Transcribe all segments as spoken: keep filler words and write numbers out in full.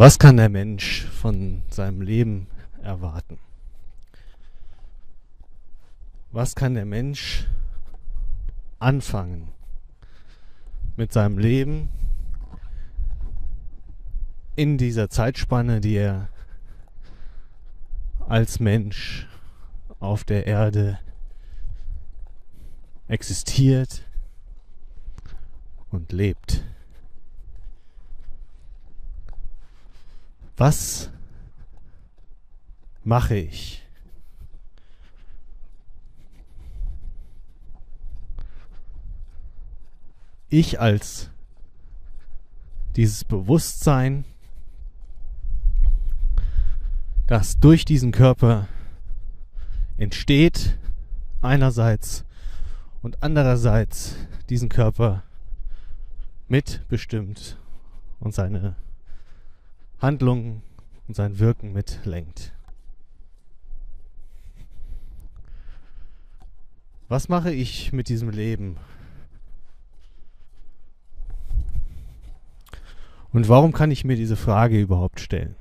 Was kann der Mensch von seinem Leben erwarten? Was kann der Mensch anfangen mit seinem Leben in dieser Zeitspanne, die er als Mensch auf der Erde existiert und lebt? Was mache ich? Ich als dieses Bewusstsein, das durch diesen Körper entsteht, einerseits, und andererseits diesen Körper mitbestimmt und seine Handlungen und sein Wirken mitlenkt. Was mache ich mit diesem Leben? Und warum kann ich mir diese Frage überhaupt stellen?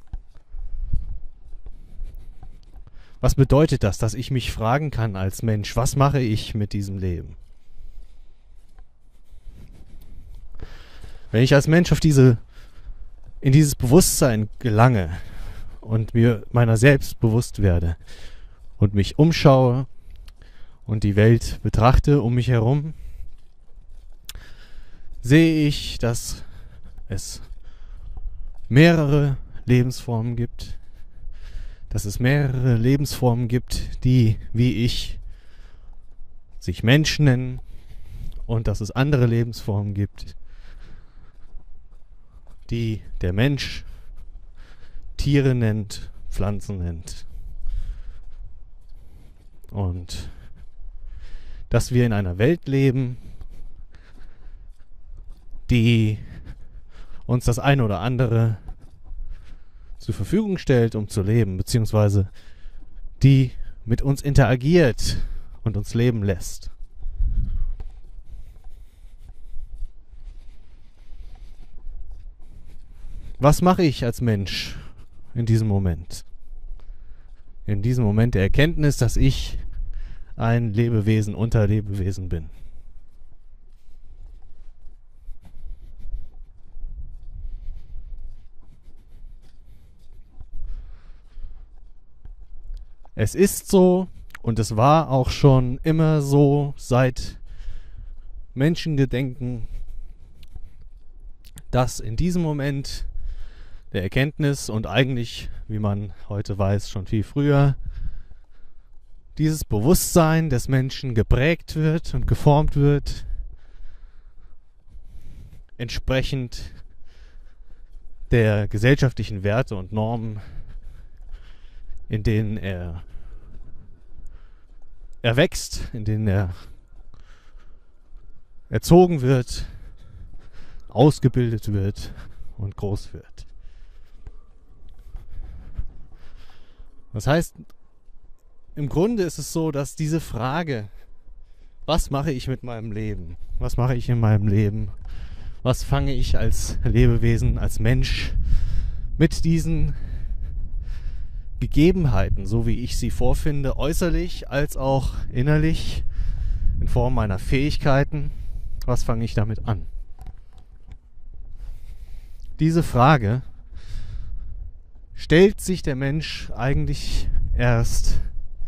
Was bedeutet das, dass ich mich fragen kann als Mensch, was mache ich mit diesem Leben? Wenn ich als Mensch auf diese, in dieses Bewusstsein gelange und mir meiner selbst bewusst werde und mich umschaue und die Welt betrachte um mich herum, sehe ich, dass es mehrere Lebensformen gibt, dass es mehrere Lebensformen gibt, die, wie ich, sich Mensch nennen, und dass es andere Lebensformen gibt, die der Mensch Tiere nennt, Pflanzen nennt. Und dass wir in einer Welt leben, die uns das eine oder andere zur Verfügung stellt, um zu leben, beziehungsweise die mit uns interagiert und uns leben lässt. Was mache ich als Mensch in diesem Moment? In diesem Moment der Erkenntnis, dass ich ein Lebewesen unter Lebewesen bin. Es ist so, und es war auch schon immer so seit Menschengedenken, dass in diesem Moment der Erkenntnis und eigentlich, wie man heute weiß, schon viel früher, dieses Bewusstsein des Menschen geprägt wird und geformt wird, entsprechend der gesellschaftlichen Werte und Normen, in denen er erwächst, in denen er erzogen wird, ausgebildet wird und groß wird. Das heißt, im Grunde ist es so, dass diese Frage, was mache ich mit meinem Leben? Was mache ich in meinem Leben? Was fange ich als Lebewesen, als Mensch mit diesen Gegebenheiten, so wie ich sie vorfinde, äußerlich als auch innerlich, in Form meiner Fähigkeiten, was fange ich damit an? Diese Frage stellt sich der Mensch eigentlich erst,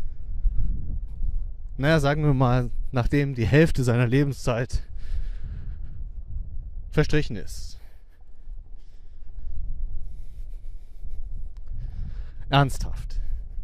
naja, sagen wir mal, nachdem die Hälfte seiner Lebenszeit verstrichen ist. Ernsthaft.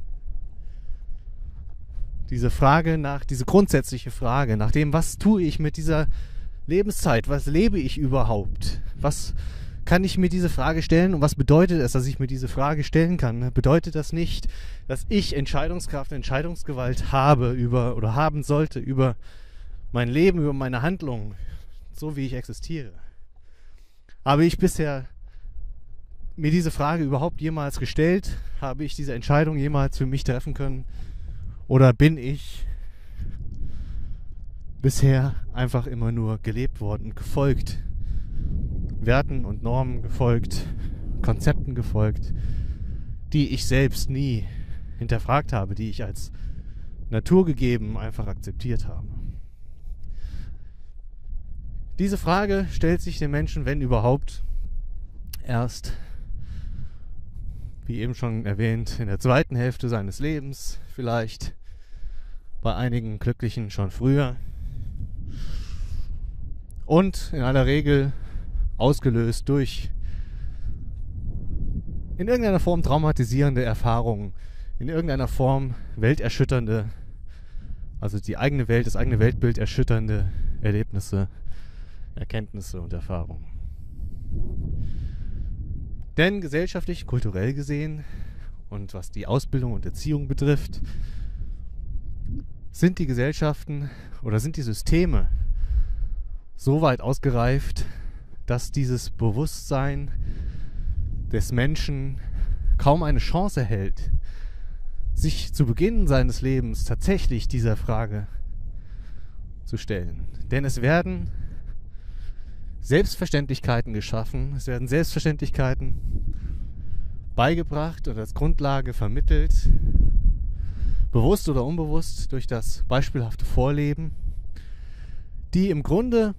Diese Frage nach, diese grundsätzliche Frage nach dem, was tue ich mit dieser Lebenszeit? Was lebe ich überhaupt? Was kann ich mir diese Frage stellen? Und was bedeutet es, dass ich mir diese Frage stellen kann? Bedeutet das nicht, dass ich Entscheidungskraft, Entscheidungsgewalt habe über oder haben sollte über mein Leben, über meine Handlungen, so wie ich existiere? Habe ich bisher mir diese Frage überhaupt jemals gestellt? Habe ich diese Entscheidung jemals für mich treffen können? Oder bin ich bisher einfach immer nur gelebt worden, gefolgt, Werten und Normen gefolgt, Konzepten gefolgt, die ich selbst nie hinterfragt habe, die ich als naturgegeben einfach akzeptiert habe. Diese Frage stellt sich den Menschen, wenn überhaupt, erst, wie eben schon erwähnt, in der zweiten Hälfte seines Lebens, vielleicht bei einigen Glücklichen schon früher, und in aller Regel ausgelöst durch in irgendeiner Form traumatisierende Erfahrungen, in irgendeiner Form welterschütternde, also die eigene Welt, das eigene Weltbild erschütternde Erlebnisse, Erkenntnisse und Erfahrungen. Denn gesellschaftlich, kulturell gesehen und was die Ausbildung und Erziehung betrifft, sind die Gesellschaften oder sind die Systeme so weit ausgereift, dass dieses Bewusstsein des Menschen kaum eine Chance erhält, sich zu Beginn seines Lebens tatsächlich dieser Frage zu stellen. Denn es werden Selbstverständlichkeiten geschaffen, es werden Selbstverständlichkeiten beigebracht oder als Grundlage vermittelt, bewusst oder unbewusst durch das beispielhafte Vorleben, die im Grunde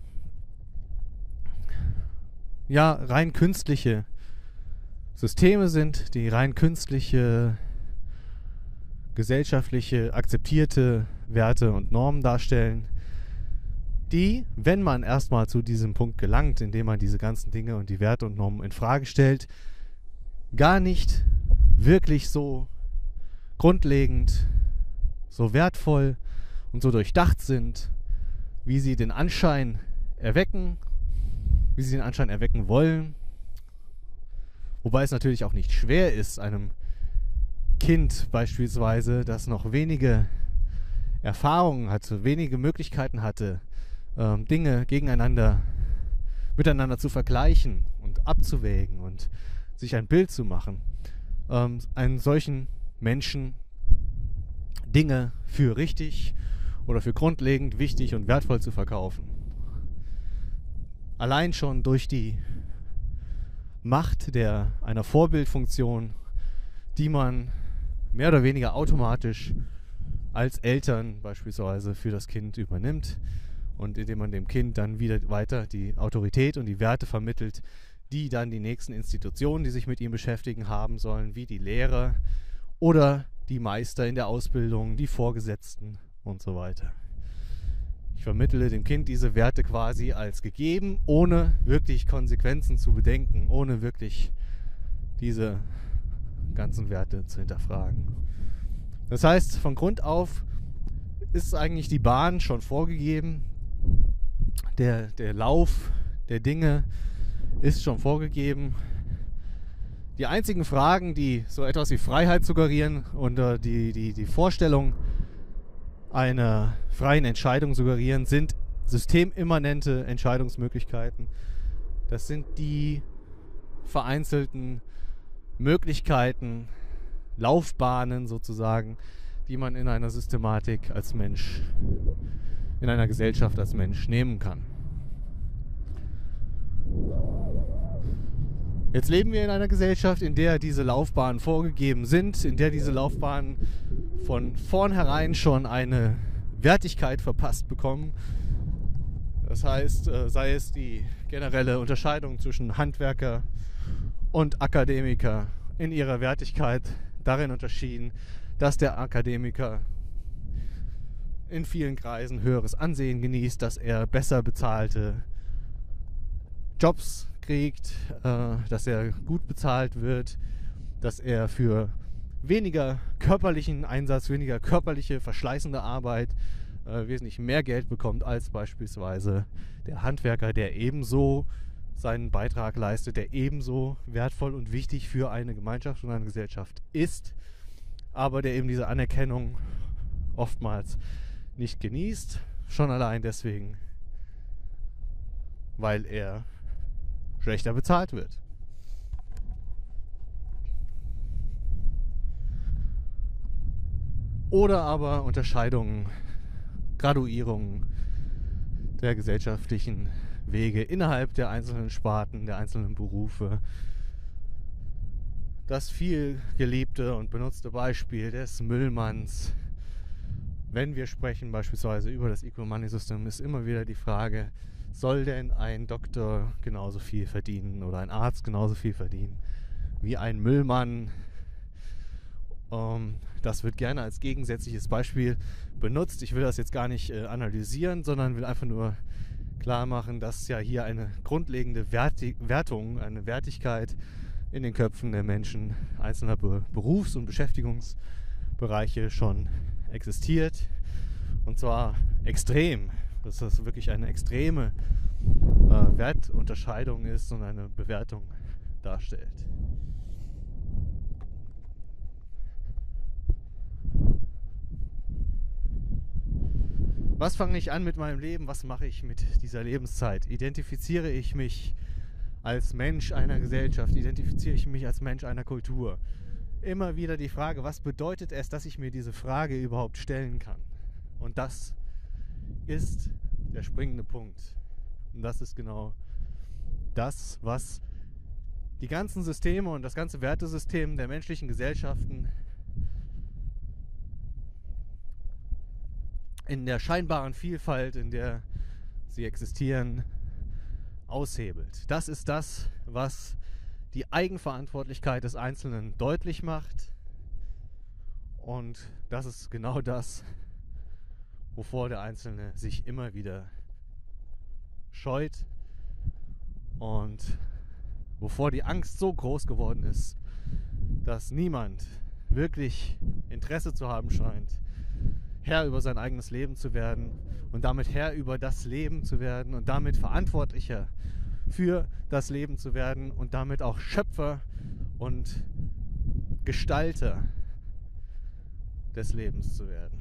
ja rein künstliche Systeme sind, die rein künstliche, gesellschaftliche, akzeptierte Werte und Normen darstellen, die, wenn man erstmal zu diesem Punkt gelangt, indem man diese ganzen Dinge und die Werte und Normen in Frage stellt, gar nicht wirklich so grundlegend, so wertvoll und so durchdacht sind, wie sie den Anschein erwecken, wie sie den Anschein erwecken wollen. Wobei es natürlich auch nicht schwer ist, einem Kind beispielsweise, das noch wenige Erfahrungen hatte, wenige Möglichkeiten hatte, ähm, Dinge gegeneinander, miteinander zu vergleichen und abzuwägen und sich ein Bild zu machen, ähm, einen solchen Menschen Dinge für richtig oder für grundlegend wichtig und wertvoll zu verkaufen. Allein schon durch die Macht der, einer Vorbildfunktion, die man mehr oder weniger automatisch als Eltern beispielsweise für das Kind übernimmt und indem man dem Kind dann wieder weiter die Autorität und die Werte vermittelt, die dann die nächsten Institutionen, die sich mit ihm beschäftigen, haben sollen, wie die Lehrer oder die Meister in der Ausbildung, die Vorgesetzten und so weiter. Ich vermittle dem Kind diese Werte quasi als gegeben, ohne wirklich Konsequenzen zu bedenken, ohne wirklich diese ganzen Werte zu hinterfragen. Das heißt, von Grund auf ist eigentlich die Bahn schon vorgegeben, der, der Lauf der Dinge ist schon vorgegeben. Die einzigen Fragen, die so etwas wie Freiheit suggerieren und äh, die, die, die Vorstellung einer freien Entscheidung suggerieren, sind systemimmanente Entscheidungsmöglichkeiten. Das sind die vereinzelten Möglichkeiten, Laufbahnen sozusagen, die man in einer Systematik als Mensch, in einer Gesellschaft als Mensch nehmen kann. Jetzt leben wir in einer Gesellschaft, in der diese Laufbahnen vorgegeben sind, in der diese Laufbahnen von vornherein schon eine Wertigkeit verpasst bekommen. Das heißt, sei es die generelle Unterscheidung zwischen Handwerker und Akademiker in ihrer Wertigkeit darin unterschieden, dass der Akademiker in vielen Kreisen höheres Ansehen genießt, dass er besser bezahlte Jobs kriegt, äh, dass er gut bezahlt wird, dass er für weniger körperlichen Einsatz, weniger körperliche, verschleißende Arbeit äh, wesentlich mehr Geld bekommt als beispielsweise der Handwerker, der ebenso seinen Beitrag leistet, der ebenso wertvoll und wichtig für eine Gemeinschaft und eine Gesellschaft ist, aber der eben diese Anerkennung oftmals nicht genießt, schon allein deswegen, weil er schlechter bezahlt wird. Oder aber Unterscheidungen, Graduierungen der gesellschaftlichen Wege innerhalb der einzelnen Sparten, der einzelnen Berufe, das viel geliebte und benutzte Beispiel des Müllmanns. Wenn wir sprechen beispielsweise über das Equal Money System, ist immer wieder die Frage, soll denn ein Doktor genauso viel verdienen oder ein Arzt genauso viel verdienen wie ein Müllmann? Um, das wird gerne als gegensätzliches Beispiel benutzt. Ich will das jetzt gar nicht äh, analysieren, sondern will einfach nur klar machen, dass ja hier eine grundlegende Werti- Wertung, eine Wertigkeit in den Köpfen der Menschen einzelner Be- Berufs- und Beschäftigungsbereiche schon existiert. Und zwar extrem. Dass das wirklich eine extreme äh, Wertunterscheidung ist und eine Bewertung darstellt. Was fange ich an mit meinem Leben? Was mache ich mit dieser Lebenszeit? Identifiziere ich mich als Mensch einer Gesellschaft? Identifiziere ich mich als Mensch einer Kultur? Immer wieder die Frage, was bedeutet es, dass ich mir diese Frage überhaupt stellen kann? Und das ist der springende Punkt. Und das ist genau das, was die ganzen Systeme und das ganze Wertesystem der menschlichen Gesellschaften in der scheinbaren Vielfalt, in der sie existieren, aushebelt. Das ist das, was die Eigenverantwortlichkeit des Einzelnen deutlich macht. Und das ist genau das, wovor der Einzelne sich immer wieder scheut und wovor die Angst so groß geworden ist, dass niemand wirklich Interesse zu haben scheint, Herr über sein eigenes Leben zu werden und damit Herr über das Leben zu werden und damit Verantwortlicher für das Leben zu werden und damit auch Schöpfer und Gestalter des Lebens zu werden.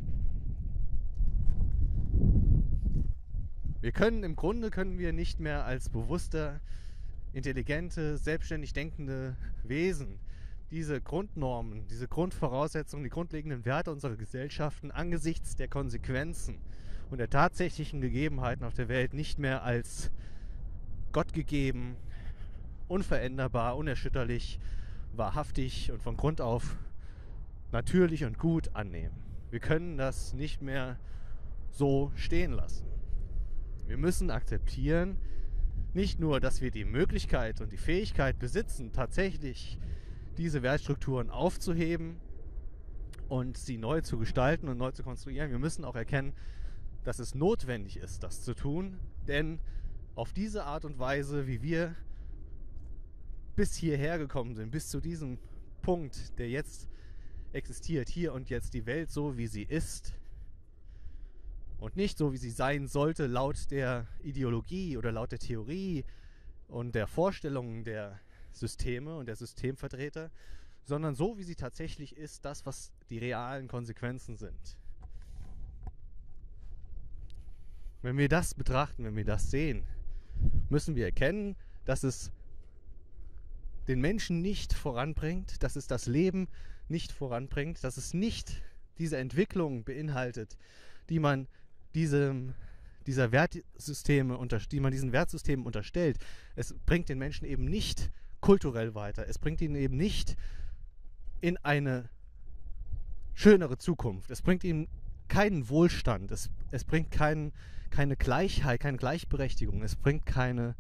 Wir können im Grunde können wir nicht mehr als bewusste, intelligente, selbstständig denkende Wesen diese Grundnormen, diese Grundvoraussetzungen, die grundlegenden Werte unserer Gesellschaften angesichts der Konsequenzen und der tatsächlichen Gegebenheiten auf der Welt nicht mehr als gottgegeben, unveränderbar, unerschütterlich, wahrhaftig und von Grund auf natürlich und gut annehmen. Wir können das nicht mehr so stehen lassen. Wir müssen akzeptieren, nicht nur, dass wir die Möglichkeit und die Fähigkeit besitzen, tatsächlich diese Wertstrukturen aufzuheben und sie neu zu gestalten und neu zu konstruieren. Wir müssen auch erkennen, dass es notwendig ist, das zu tun, denn auf diese Art und Weise, wie wir bis hierher gekommen sind, bis zu diesem Punkt, der jetzt existiert, hier und jetzt die Welt so, wie sie ist und nicht so, wie sie sein sollte, laut der Ideologie oder laut der Theorie und der Vorstellungen der Systeme und der Systemvertreter, sondern so, wie sie tatsächlich ist, das, was die realen Konsequenzen sind. Wenn wir das betrachten, wenn wir das sehen, müssen wir erkennen, dass es den Menschen nicht voranbringt, dass es das Leben nicht voranbringt, dass es nicht diese Entwicklung beinhaltet, die man diesem, dieser Wertsysteme, die man diesen Wertsystemen unterstellt. Es bringt den Menschen eben nicht kulturell weiter. Es bringt ihn eben nicht in eine schönere Zukunft. Es bringt ihm keinen Wohlstand. Es, es bringt kein, keine Gleichheit, keine Gleichberechtigung. Es bringt keine.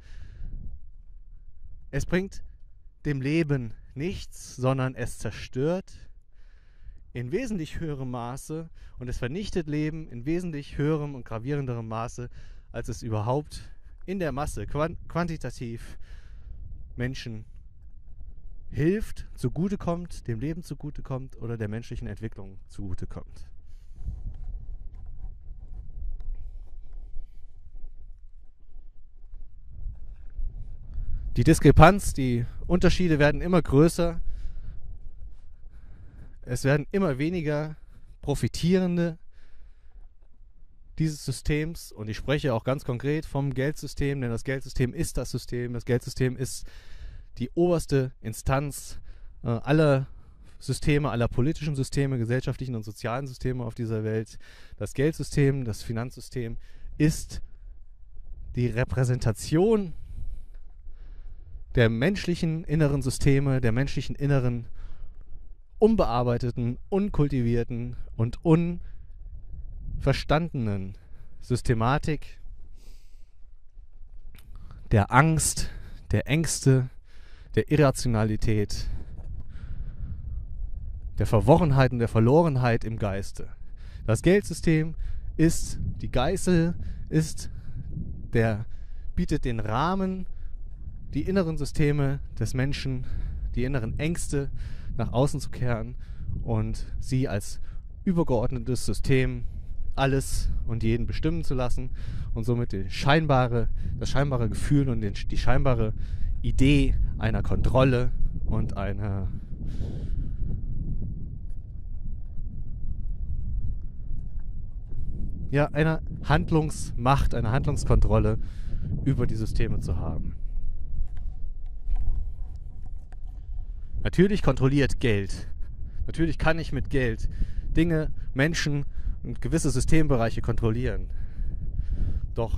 Es bringt dem Leben nichts, sondern es zerstört in wesentlich höherem Maße und es vernichtet Leben in wesentlich höherem und gravierenderem Maße, als es überhaupt in der Masse quantitativ Menschen hilft, zugutekommt, dem Leben zugutekommt oder der menschlichen Entwicklung zugutekommt. Die Diskrepanz, die Unterschiede werden immer größer. Es werden immer weniger Profitierende dieses Systems und ich spreche auch ganz konkret vom Geldsystem, denn das Geldsystem ist das System. Das Geldsystem ist die oberste Instanz äh, aller Systeme, aller politischen Systeme, gesellschaftlichen und sozialen Systeme auf dieser Welt. Das Geldsystem, das Finanzsystem ist die Repräsentation der menschlichen inneren Systeme, der menschlichen inneren unbearbeiteten, unkultivierten und unverstandenen Systematik der Angst, der Ängste, der Irrationalität, der Verworrenheit und der Verlorenheit im Geiste. Das Geldsystem ist die Geißel, ist der, bietet den Rahmen, die inneren Systeme des Menschen, die inneren Ängste nach außen zu kehren und sie als übergeordnetes System alles und jeden bestimmen zu lassen und somit die scheinbare, das scheinbare Gefühl und den, die scheinbare Idee einer Kontrolle und einer ja, einer Handlungsmacht, einer Handlungskontrolle über die Systeme zu haben. Natürlich kontrolliert Geld. Natürlich kann ich mit Geld Dinge, Menschen und gewisse Systembereiche kontrollieren. Doch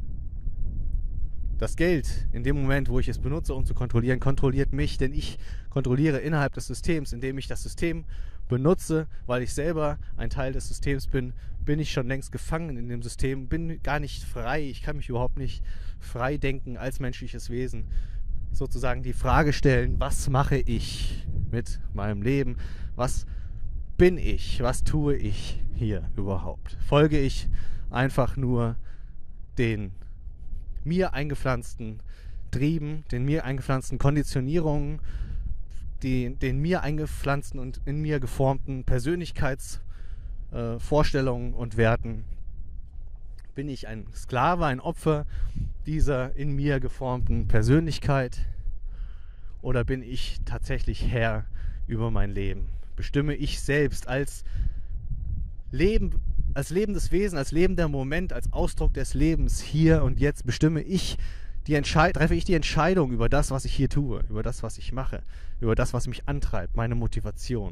das Geld, in dem Moment, wo ich es benutze, um zu kontrollieren, kontrolliert mich, denn ich kontrolliere innerhalb des Systems, indem ich das System benutze, weil ich selber ein Teil des Systems bin, bin ich schon längst gefangen in dem System, bin gar nicht frei, ich kann mich überhaupt nicht frei denken als menschliches Wesen. Sozusagen die Frage stellen, was mache ich mit meinem Leben? Was bin ich? Was tue ich hier überhaupt? Folge ich einfach nur den mir eingepflanzten Trieben, den mir eingepflanzten Konditionierungen, die, den mir eingepflanzten und in mir geformten Persönlichkeitsvorstellungen äh, und Werten? Bin ich ein Sklave, ein Opfer dieser in mir geformten Persönlichkeit? Oder bin ich tatsächlich Herr über mein Leben? Bestimme ich selbst als Leben, als lebendes Wesen, als lebender Moment, als Ausdruck des Lebens hier und jetzt, bestimme ich die Entscheid- treffe ich die Entscheidung über das, was ich hier tue, über das, was ich mache, über das, was mich antreibt, meine Motivation.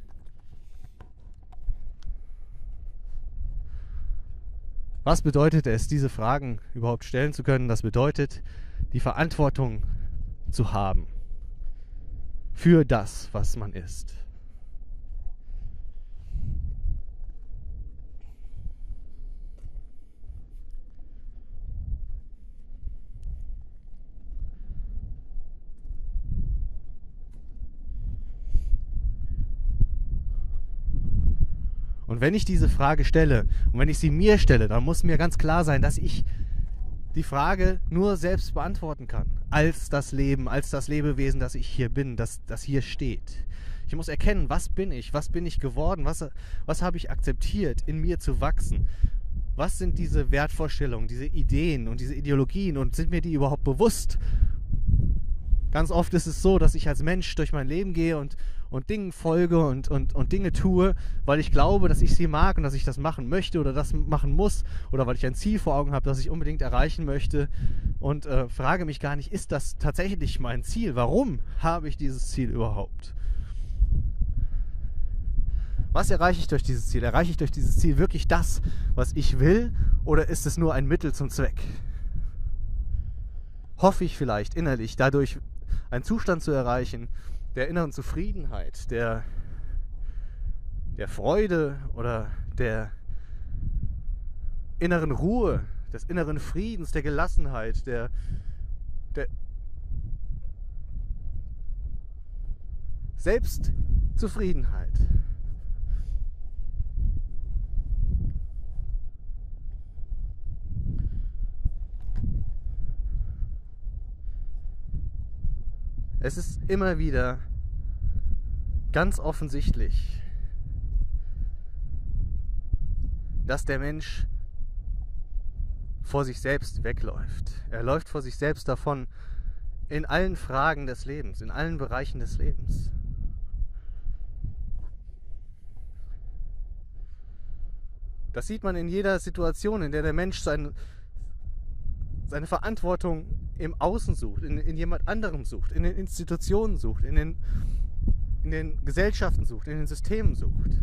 Was bedeutet es, diese Fragen überhaupt stellen zu können? Das bedeutet, die Verantwortung zu haben für das, was man ist. Und wenn ich diese Frage stelle und wenn ich sie mir stelle, dann muss mir ganz klar sein, dass ich die Frage nur selbst beantworten kann. Als das Leben, als das Lebewesen, das ich hier bin, das, das hier steht. Ich muss erkennen, was bin ich, was bin ich geworden, was, was habe ich akzeptiert, in mir zu wachsen. Was sind diese Wertvorstellungen, diese Ideen und diese Ideologien und sind mir die überhaupt bewusst? Ganz oft ist es so, dass ich als Mensch durch mein Leben gehe und, und Dingen folge und, und, und Dinge tue, weil ich glaube, dass ich sie mag und dass ich das machen möchte oder das machen muss oder weil ich ein Ziel vor Augen habe, das ich unbedingt erreichen möchte und äh, frage mich gar nicht, ist das tatsächlich mein Ziel? Warum habe ich dieses Ziel überhaupt? Was erreiche ich durch dieses Ziel? Erreiche ich durch dieses Ziel wirklich das, was ich will, oder ist es nur ein Mittel zum Zweck? Hoffe ich vielleicht innerlich dadurch einen Zustand zu erreichen, der inneren Zufriedenheit, der, der Freude oder der inneren Ruhe, des inneren Friedens, der Gelassenheit, der, der Selbstzufriedenheit. Es ist immer wieder ganz offensichtlich, dass der Mensch vor sich selbst wegläuft. Er läuft vor sich selbst davon in allen Fragen des Lebens, in allen Bereichen des Lebens. Das sieht man in jeder Situation, in der der Mensch sein, seine Verantwortung im Außen sucht, in, in jemand anderem sucht, in den Institutionen sucht, in den, in den Gesellschaften sucht, in den Systemen sucht.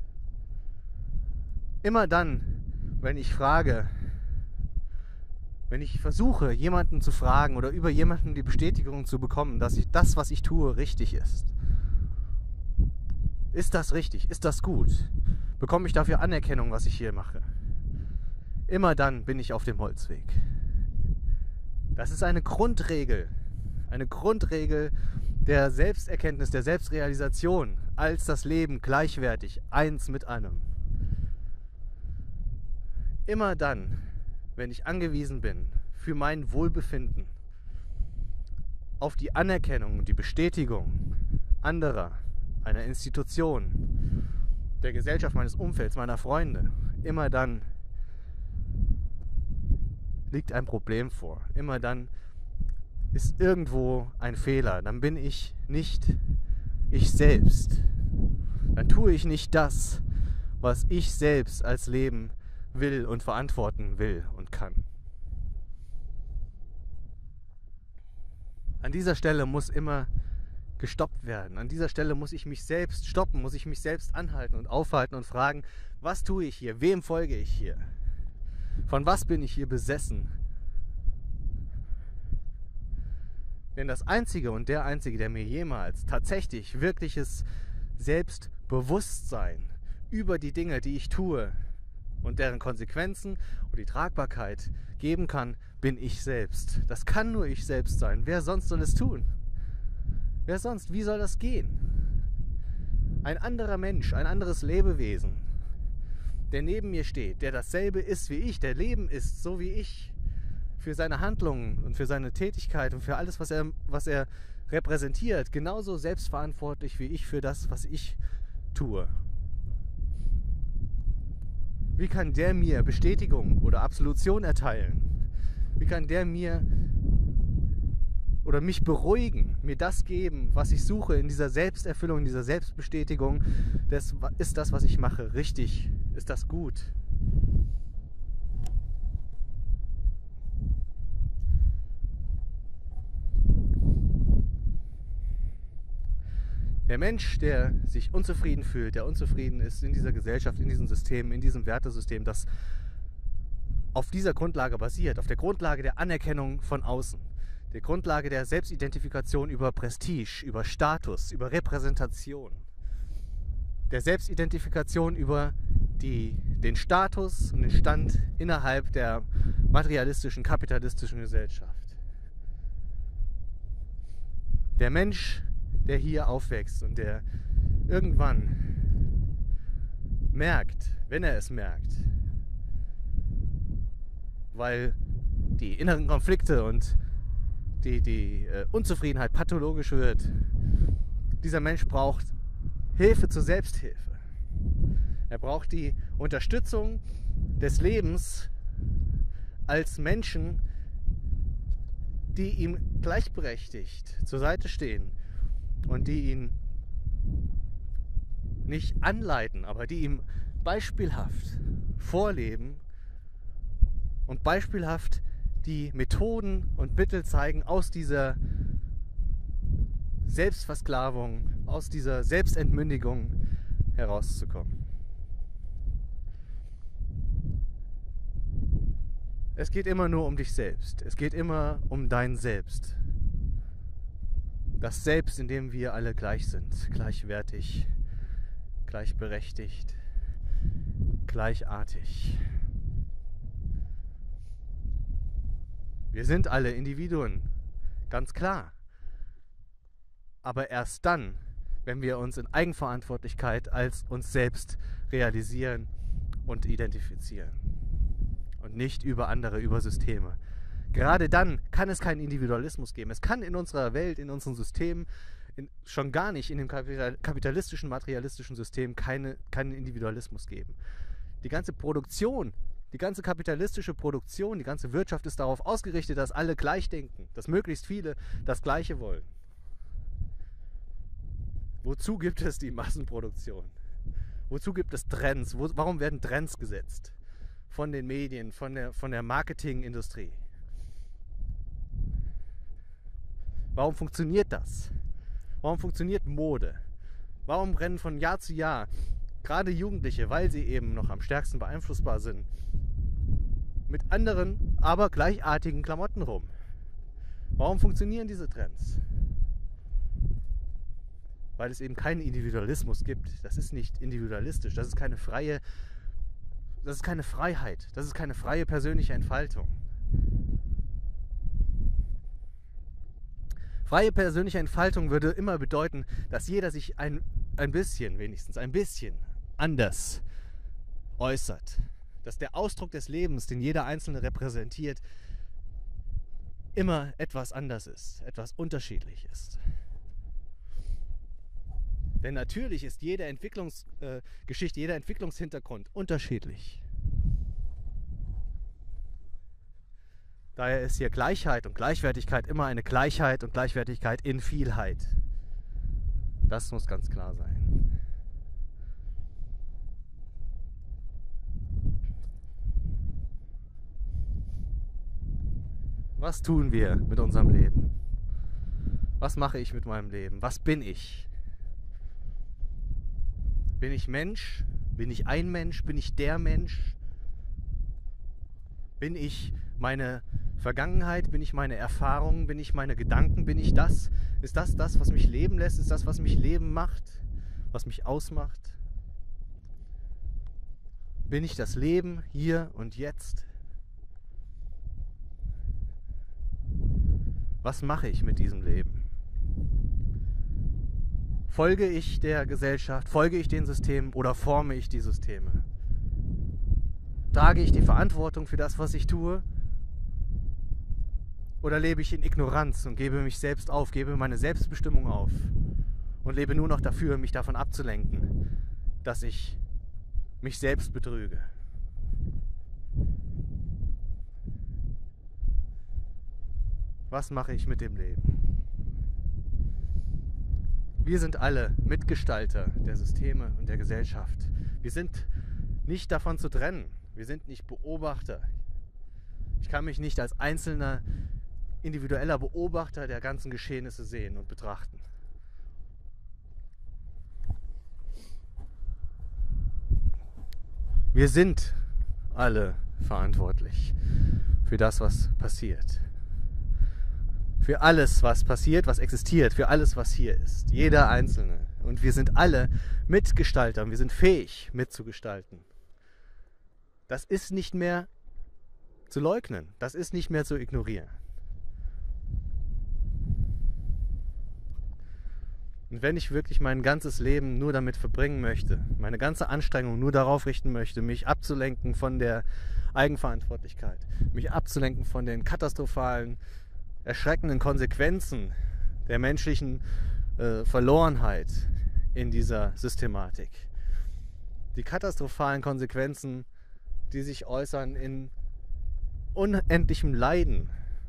Immer dann, wenn ich frage, wenn ich versuche, jemanden zu fragen oder über jemanden die Bestätigung zu bekommen, dass ich das, was ich tue, richtig ist. Ist das richtig? Ist das gut? Bekomme ich dafür Anerkennung, was ich hier mache? Immer dann bin ich auf dem Holzweg. Das ist eine Grundregel. Eine Grundregel der Selbsterkenntnis, der Selbstrealisation als das Leben gleichwertig, eins mit einem. Immer dann, wenn ich angewiesen bin für mein Wohlbefinden auf die Anerkennung und die Bestätigung anderer, einer Institution, der Gesellschaft, meines Umfelds, meiner Freunde, immer dann liegt ein Problem vor. Immer dann ist irgendwo ein Fehler. Dann bin ich nicht ich selbst. Dann tue ich nicht das, was ich selbst als Leben will und verantworten will und kann. An dieser Stelle muss immer gestoppt werden. An dieser Stelle muss ich mich selbst stoppen, muss ich mich selbst anhalten und aufhalten und fragen, was tue ich hier? Wem folge ich hier? Von was bin ich hier besessen? Denn das Einzige und der Einzige, der mir jemals tatsächlich wirkliches Selbstbewusstsein über die Dinge, die ich tue und deren Konsequenzen und die Tragbarkeit geben kann, bin ich selbst. Das kann nur ich selbst sein. Wer sonst soll es tun? Wer sonst? Wie soll das gehen? Ein anderer Mensch, ein anderes Lebewesen, der neben mir steht, der dasselbe ist wie ich, der Leben ist, so wie ich, für seine Handlungen und für seine Tätigkeit und für alles, was er, was er repräsentiert, genauso selbstverantwortlich wie ich für das, was ich tue. Wie kann der mir Bestätigung oder Absolution erteilen? Wie kann der mir oder mich beruhigen, mir das geben, was ich suche in dieser Selbsterfüllung, in dieser Selbstbestätigung? Das, ist das, was ich mache, richtig? Ist das gut? Der Mensch, der sich unzufrieden fühlt, der unzufrieden ist in dieser Gesellschaft, in diesem System, in diesem Wertesystem, das auf dieser Grundlage basiert, auf der Grundlage der Anerkennung von außen, der Grundlage der Selbstidentifikation über Prestige, über Status, über Repräsentation, der Selbstidentifikation über die, den Status und den Stand innerhalb der materialistischen, kapitalistischen Gesellschaft. Der Mensch, der hier aufwächst und der irgendwann merkt, wenn er es merkt, weil die inneren Konflikte und die, die äh, Unzufriedenheit pathologisch wird, dieser Mensch braucht Hilfe zur Selbsthilfe. Er braucht die Unterstützung des Lebens als Menschen, die ihm gleichberechtigt zur Seite stehen und die ihn nicht anleiten, aber die ihm beispielhaft vorleben und beispielhaft die Methoden und Mittel zeigen, aus dieser Selbstversklavung, aus dieser Selbstentmündigung herauszukommen. Es geht immer nur um dich selbst. Es geht immer um dein Selbst. Das Selbst, in dem wir alle gleich sind, gleichwertig, gleichberechtigt, gleichartig. Wir sind alle Individuen, ganz klar. Aber erst dann, wenn wir uns in Eigenverantwortlichkeit als uns selbst realisieren und identifizieren. Und nicht über andere, über Systeme. Gerade dann kann es keinen Individualismus geben. Es kann in unserer Welt, in unserem System, in, schon gar nicht in dem kapitalistischen, materialistischen System keine, keinen Individualismus geben. Die ganze Produktion, die ganze kapitalistische Produktion, die ganze Wirtschaft ist darauf ausgerichtet, dass alle gleich denken, dass möglichst viele das Gleiche wollen. Wozu gibt es die Massenproduktion? Wozu gibt es Trends? Wo, warum werden Trends gesetzt? Von den Medien, von der, von der Marketingindustrie. Warum funktioniert das? Warum funktioniert Mode? Warum rennen von Jahr zu Jahr gerade Jugendliche, weil sie eben noch am stärksten beeinflussbar sind, mit anderen, aber gleichartigen Klamotten rum. Warum funktionieren diese Trends? Weil es eben keinen Individualismus gibt. Das ist nicht individualistisch, das ist keine freie, das ist keine Freiheit, das ist keine freie persönliche Entfaltung. Freie persönliche Entfaltung würde immer bedeuten, dass jeder sich ein, ein bisschen, wenigstens ein bisschen anders äußert. Dass der Ausdruck des Lebens, den jeder Einzelne repräsentiert, immer etwas anders ist, etwas unterschiedlich ist. Denn natürlich ist jede Entwicklungsgeschichte, äh, jeder Entwicklungshintergrund unterschiedlich. Daher ist hier Gleichheit und Gleichwertigkeit immer eine Gleichheit und Gleichwertigkeit in Vielheit. Das muss ganz klar sein. Was tun wir mit unserem Leben? Was mache ich mit meinem Leben? Was bin ich? Bin ich Mensch? Bin ich ein Mensch? Bin ich der Mensch? Bin ich meine Vergangenheit? Bin ich meine Erfahrungen? Bin ich meine Gedanken? Bin ich das? Ist das das, was mich leben lässt? Ist das, was mich leben macht? Was mich ausmacht? Bin ich das Leben hier und jetzt? Was mache ich mit diesem Leben? Folge ich der Gesellschaft? Folge ich den Systemen oder forme ich die Systeme? Trage ich die Verantwortung für das, was ich tue? Oder lebe ich in Ignoranz und gebe mich selbst auf, gebe meine Selbstbestimmung auf und lebe nur noch dafür, mich davon abzulenken, dass ich mich selbst betrüge? Was mache ich mit dem Leben? Wir sind alle Mitgestalter der Systeme und der Gesellschaft. Wir sind nicht davon zu trennen. Wir sind nicht Beobachter. Ich kann mich nicht als einzelner, individueller Beobachter der ganzen Geschehnisse sehen und betrachten. Wir sind alle verantwortlich für das, was passiert. Für alles, was passiert, was existiert, für alles, was hier ist. Jeder Einzelne. Und wir sind alle Mitgestalter und wir sind fähig, mitzugestalten. Das ist nicht mehr zu leugnen. Das ist nicht mehr zu ignorieren. Und wenn ich wirklich mein ganzes Leben nur damit verbringen möchte, meine ganze Anstrengung nur darauf richten möchte, mich abzulenken von der Eigenverantwortlichkeit, mich abzulenken von den katastrophalen, erschreckenden Konsequenzen der menschlichen äh, Verlorenheit in dieser Systematik. Die katastrophalen Konsequenzen, die sich äußern in unendlichem Leiden.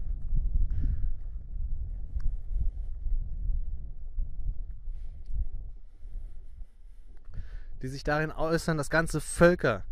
Die sich darin äußern, dass ganze Völker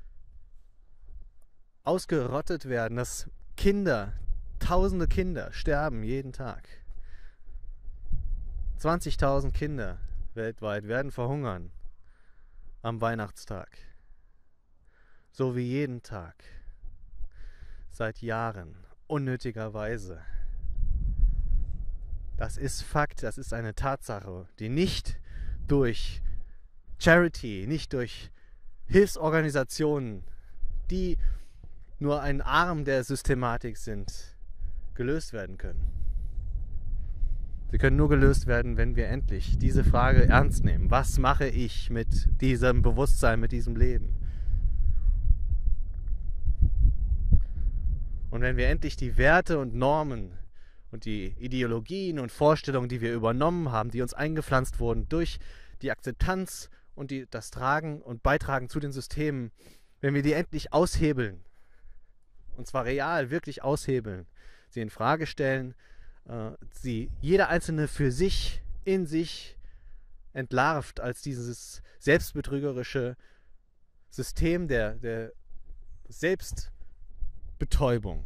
ausgerottet werden, dass Kinder, tausende Kinder sterben jeden Tag. zwanzigtausend Kinder weltweit werden verhungern am Weihnachtstag. So wie jeden Tag. Seit Jahren. Unnötigerweise. Das ist Fakt, das ist eine Tatsache, die nicht durch Charity, nicht durch Hilfsorganisationen, die nur ein Arm der Systematik sind, gelöst werden können. Sie können nur gelöst werden, wenn wir endlich diese Frage ernst nehmen. Was mache ich mit diesem Bewusstsein, mit diesem Leben? Und wenn wir endlich die Werte und Normen und die Ideologien und Vorstellungen, die wir übernommen haben, die uns eingepflanzt wurden, durch die Akzeptanz und die, das Tragen und Beitragen zu den Systemen, wenn wir die endlich aushebeln, und zwar real, wirklich aushebeln, sie in Frage stellen, äh, sie jeder Einzelne für sich, in sich entlarvt als dieses selbstbetrügerische System der, der Selbstbetäubung.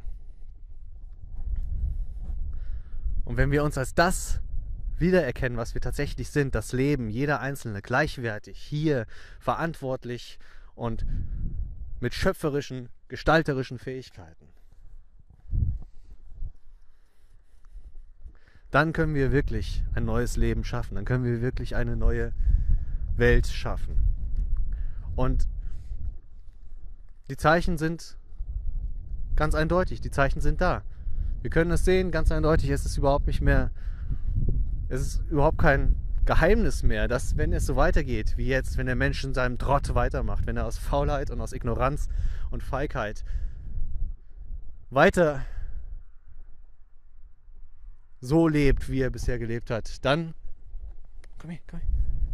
Und wenn wir uns als das wiedererkennen, was wir tatsächlich sind, das Leben, jeder Einzelne gleichwertig, hier verantwortlich und mit schöpferischen, gestalterischen Fähigkeiten. Dann können wir wirklich ein neues Leben schaffen. Dann können wir wirklich eine neue Welt schaffen. Und die Zeichen sind ganz eindeutig. Die Zeichen sind da. Wir können es sehen, ganz eindeutig. Es ist überhaupt nicht mehr, es ist überhaupt kein Geheimnis mehr, dass wenn es so weitergeht wie jetzt, wenn der Mensch in seinem Trott weitermacht, wenn er aus Faulheit und aus Ignoranz und Feigheit weiter so lebt, wie er bisher gelebt hat, dann komm her, komm her.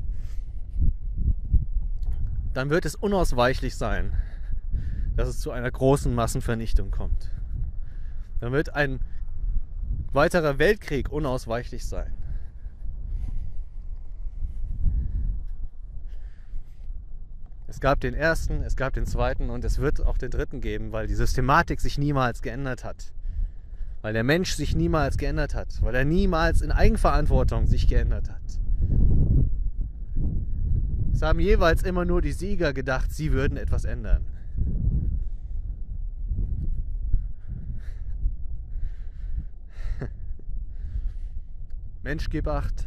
Dann wird es unausweichlich sein, dass es zu einer großen Massenvernichtung kommt. Dann wird ein weiterer Weltkrieg unausweichlich sein. Es gab den ersten, es gab den zweiten und es wird auch den dritten geben, weil die Systematik sich niemals geändert hat. Weil der Mensch sich niemals geändert hat, weil er niemals in Eigenverantwortung sich geändert hat. Es haben jeweils immer nur die Sieger gedacht, sie würden etwas ändern. Mensch, gib Acht.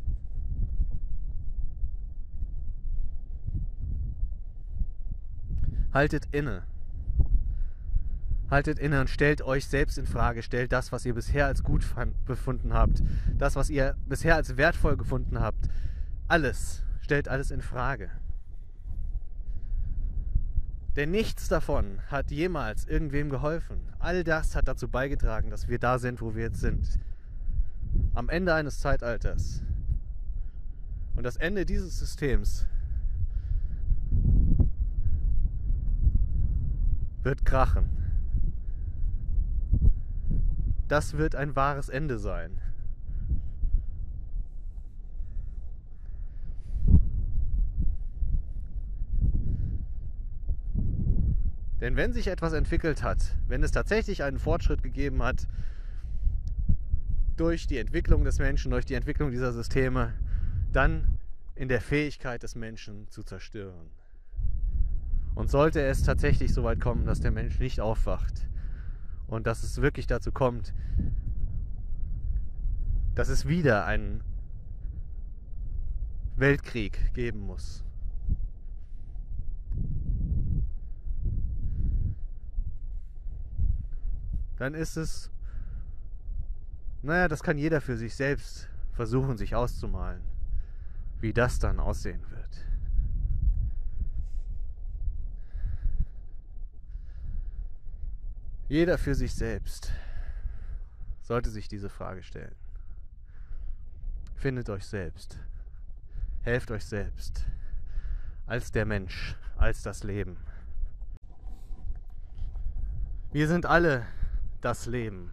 Haltet inne. Haltet inne und stellt euch selbst in Frage. Stellt das, was ihr bisher als gut befunden habt. Das, was ihr bisher als wertvoll gefunden habt. Alles. Stellt alles in Frage. Denn nichts davon hat jemals irgendwem geholfen. All das hat dazu beigetragen, dass wir da sind, wo wir jetzt sind. Am Ende eines Zeitalters. Und das Ende dieses Systems wird krachen. Das wird ein wahres Ende sein. Denn wenn sich etwas entwickelt hat, wenn es tatsächlich einen Fortschritt gegeben hat, durch die Entwicklung des Menschen, durch die Entwicklung dieser Systeme, dann in der Fähigkeit des Menschen zu zerstören. Und sollte es tatsächlich so weit kommen, dass der Mensch nicht aufwacht und dass es wirklich dazu kommt, dass es wieder einen Weltkrieg geben muss, dann ist es, naja, das kann jeder für sich selbst versuchen, sich auszumalen, wie das dann aussehen wird. Jeder für sich selbst sollte sich diese Frage stellen. Findet euch selbst. Helft euch selbst. Als der Mensch, als das Leben. Wir sind alle das Leben.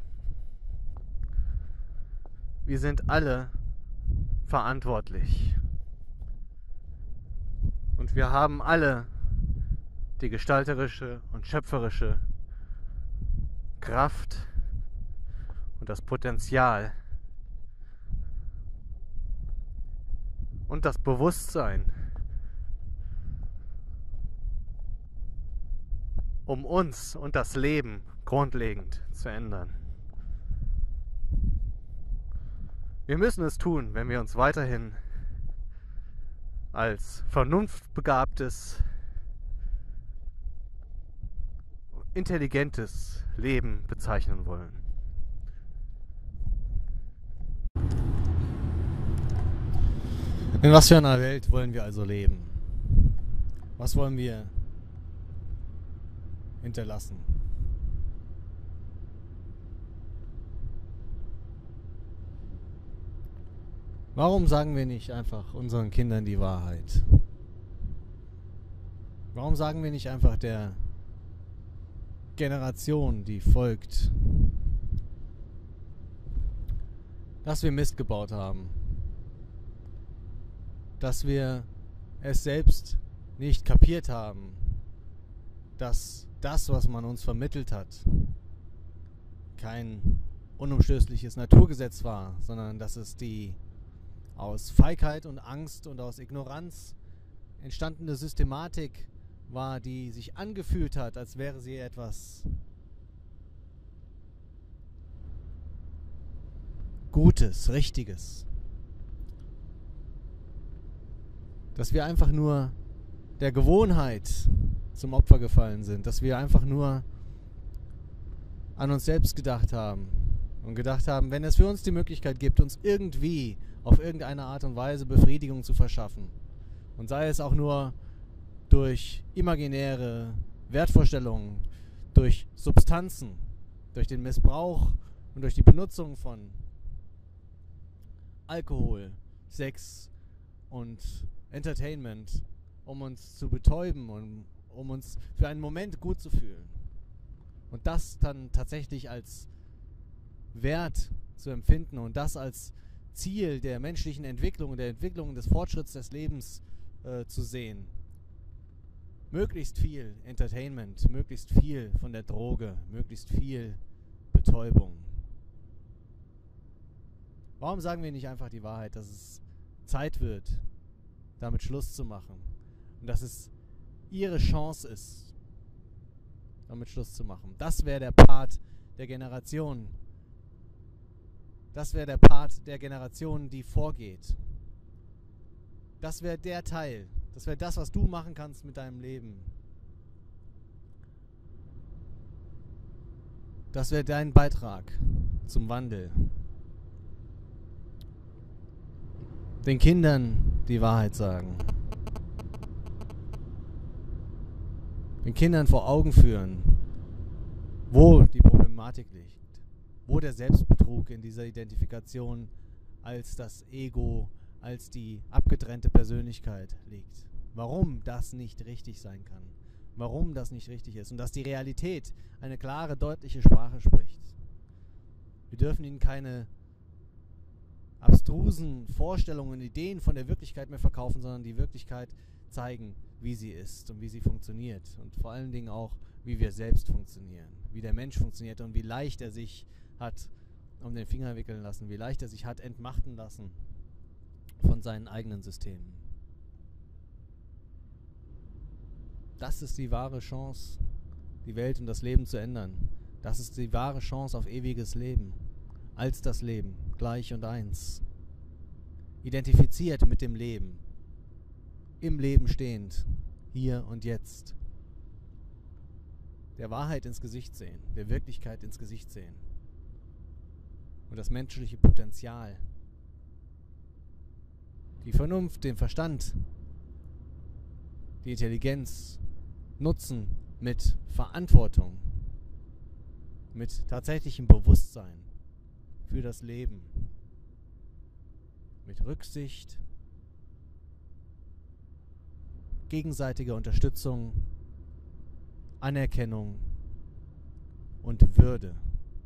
Wir sind alle verantwortlich. Und wir haben alle die gestalterische und schöpferische Kraft und das Potenzial und das Bewusstsein, um uns und das Leben grundlegend zu ändern. Wir müssen es tun, wenn wir uns weiterhin als vernunftbegabtes, intelligentes Leben bezeichnen wollen. In was für einer Welt wollen wir also leben? Was wollen wir hinterlassen? Warum sagen wir nicht einfach unseren Kindern die Wahrheit? Warum sagen wir nicht einfach der Generation, die folgt, dass wir Mist gebaut haben, dass wir es selbst nicht kapiert haben, dass das, was man uns vermittelt hat, kein unumstößliches Naturgesetz war, sondern dass es die aus Feigheit und Angst und aus Ignoranz entstandene Systematik war, die sich angefühlt hat, als wäre sie etwas Gutes, Richtiges. Dass wir einfach nur der Gewohnheit zum Opfer gefallen sind, dass wir einfach nur an uns selbst gedacht haben und gedacht haben, wenn es für uns die Möglichkeit gibt, uns irgendwie auf irgendeine Art und Weise Befriedigung zu verschaffen, und sei es auch nur durch imaginäre Wertvorstellungen, durch Substanzen, durch den Missbrauch und durch die Benutzung von Alkohol, Sex und Entertainment, um uns zu betäuben und um uns für einen Moment gut zu fühlen. Und das dann tatsächlich als Wert zu empfinden und das als Ziel der menschlichen Entwicklung, der Entwicklung des Fortschritts des Lebens äh, zu sehen. Möglichst viel Entertainment, möglichst viel von der Droge, möglichst viel Betäubung. Warum sagen wir nicht einfach die Wahrheit, dass es Zeit wird, damit Schluss zu machen? Und dass es ihre Chance ist, damit Schluss zu machen. Das wäre der Part der Generation. Das wäre der Part der Generation, die vorgeht. Das wäre der Teil. Das wäre das, was du machen kannst mit deinem Leben. Das wäre dein Beitrag zum Wandel. Den Kindern die Wahrheit sagen. Den Kindern vor Augen führen, wo die Problematik liegt. Wo der Selbstbetrug in dieser Identifikation als das Ego, als die abgetrennte Persönlichkeit liegt. Warum das nicht richtig sein kann. Warum das nicht richtig ist. Und dass die Realität eine klare, deutliche Sprache spricht. Wir dürfen ihnen keine abstrusen Vorstellungen, Ideen von der Wirklichkeit mehr verkaufen, sondern die Wirklichkeit zeigen, wie sie ist und wie sie funktioniert. Und vor allen Dingen auch, wie wir selbst funktionieren. Wie der Mensch funktioniert und wie leicht er sich hat um den Finger wickeln lassen, wie leicht er sich hat entmachten lassen von seinen eigenen Systemen. Das ist die wahre Chance, die Welt und das Leben zu ändern. Das ist die wahre Chance auf ewiges Leben. Als das Leben, gleich und eins. Identifiziert mit dem Leben. Im Leben stehend. Hier und jetzt. Der Wahrheit ins Gesicht sehen. Der Wirklichkeit ins Gesicht sehen. Und das menschliche Potenzial. Die Vernunft, den Verstand, die Intelligenz nutzen mit Verantwortung, mit tatsächlichem Bewusstsein für das Leben, mit Rücksicht, gegenseitiger Unterstützung, Anerkennung und Würde.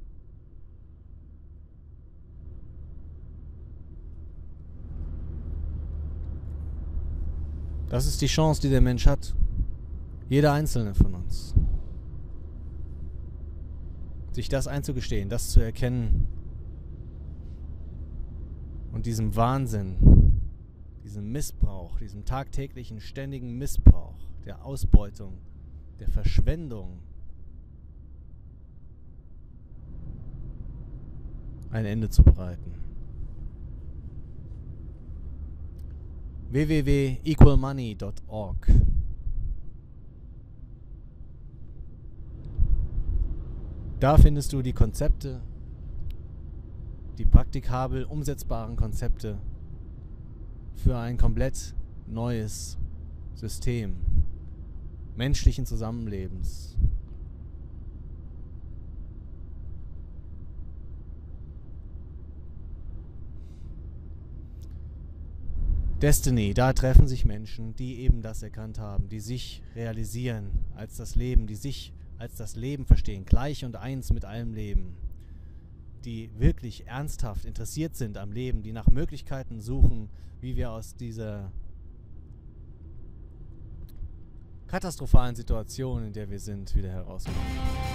Das ist die Chance, die der Mensch hat. Jeder einzelne von uns. Sich das einzugestehen, das zu erkennen und diesem Wahnsinn, diesem Missbrauch, diesem tagtäglichen, ständigen Missbrauch, der Ausbeutung, der Verschwendung ein Ende zu bereiten. w w w punkt equal money punkt org Da findest du die Konzepte, die praktikabel umsetzbaren Konzepte für ein komplett neues System menschlichen Zusammenlebens. Destiny, da treffen sich Menschen, die eben das erkannt haben, die sich realisieren als das Leben, die sich als das Leben verstehen, gleich und eins mit allem Leben, die wirklich ernsthaft interessiert sind am Leben, die nach Möglichkeiten suchen, wie wir aus dieser katastrophalen Situation, in der wir sind, wieder herauskommen.